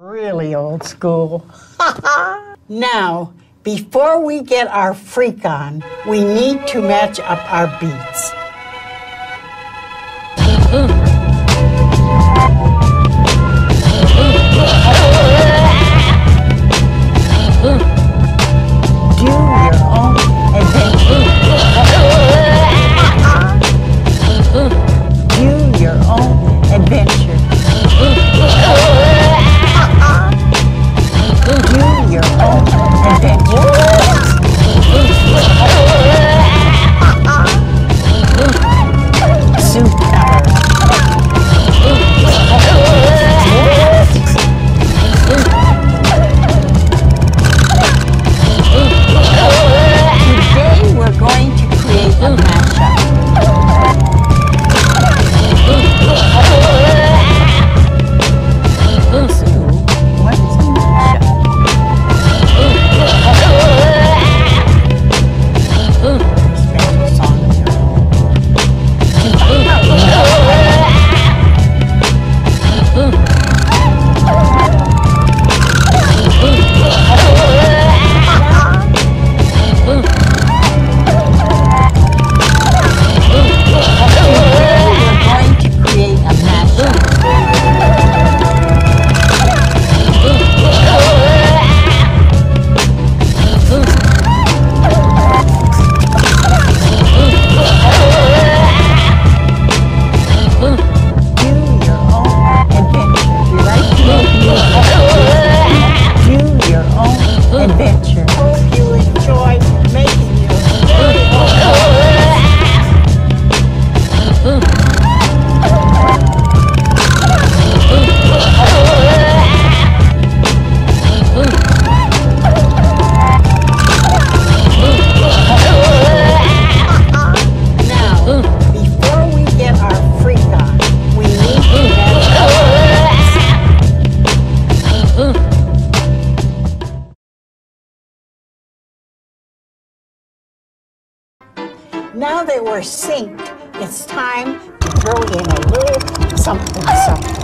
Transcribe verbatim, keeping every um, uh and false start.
Really old school. Now, before we get our freak on, we need to match up our beats. Do your own adventure. Do your own adventure. Do your own adventure. Soup cover. Today we're going to create a mashup. Now that we're synced, it's time to throw in a little something something.